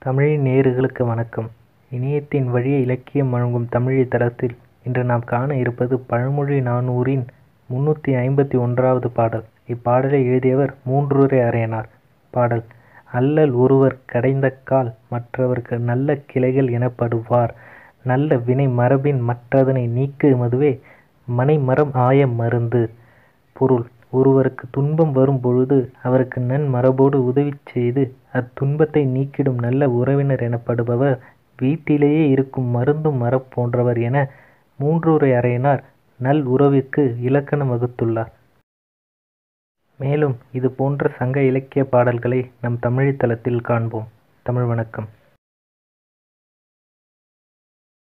தமிழின் நேயர்களுக்கு வணக்கம். இணையத்தின் வழியே இலக்கியம் வழங்கும் தமிழி தளத்தில் இன்று நாம் காண இருப்பது பழமொழி 400-இன் 351வது பாடல். இப்பாடலை எழுதியவர் மூன்றுரை அரையனார். பாடல்: அல்லல் ஒருவர் கடைந்தக்கால் மற்றவர்க்கு நல்ல கிளைகள் எனப்படுவார். நல்ல வினை மரபின் மற்றதனை நீக்குமதுவே மனைமரம் ஆய மருந்து. பொருள்: ஒருவருக்கு துன்பம் வரும் பொழுது அவருக்கு நன்மரபோடு உதவி செய்து அத்துன்பத்தை நீக்கிடும் நல்ல உறவினர் எனப்படுபவர் வீட்டிலேயே இருக்கும் மருந்தும் மரம் போன்றவர் என மூன்றுரை அரையனார் நல் உறவிற்கு இலக்கணம் வகுத்துள்ளார். மேலும் இது போன்ற சங்க இலக்கிய பாடல்களை நம் தமிழி தளத்தில் காண்போம். தமிழ் வணக்கம்.